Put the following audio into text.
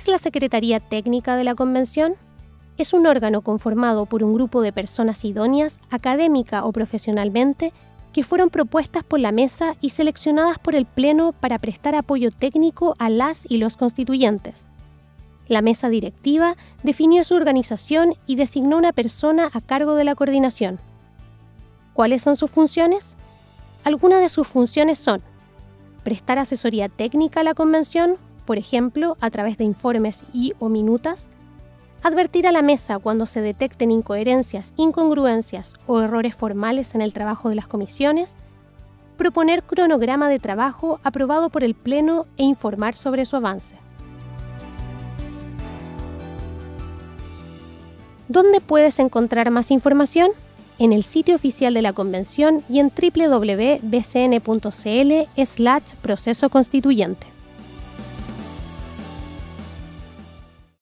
es la Secretaría Técnica de la Convención? Es un órgano conformado por un grupo de personas idóneas, académica o profesionalmente, que fueron propuestas por la mesa y seleccionadas por el Pleno para prestar apoyo técnico a las y los constituyentes. La mesa directiva definió su organización y designó una persona a cargo de la coordinación. ¿Cuáles son sus funciones? Algunas de sus funciones son prestar asesoría técnica a la Convención, por ejemplo, a través de informes y/o minutas, advertir a la mesa cuando se detecten incoherencias, incongruencias o errores formales en el trabajo de las comisiones, proponer cronograma de trabajo aprobado por el Pleno e informar sobre su avance. ¿Dónde puedes encontrar más información? En el sitio oficial de la Convención y en www.bcn.cl/proceso constituyente.